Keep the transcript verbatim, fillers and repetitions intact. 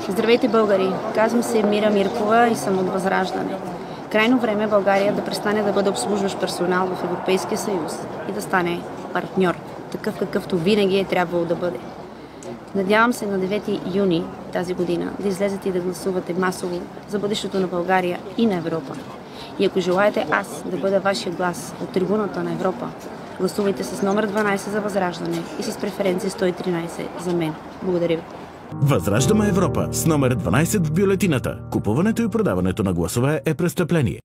Здравейте, българи! Казвам се Мира Миркова и съм от Възраждане. Крайно време е България да престане да бъде обслужващ персонал в Европейския съюз и да стане партньор, такъв какъвто винаги е трябвало да бъде. Надявам се на девети юни тази година да излезете и да гласувате масово за бъдещето на България и на Европа. И ако желаете аз да бъда вашия глас от трибуната на Европа, гласувайте с номер дванайсет за Възраждане и с преференция сто и тринайсет за мен. Благодаря ви. Възраждаме Европа с номер дванайсет в бюлетината. Купуването и продаването на гласове е престъпление.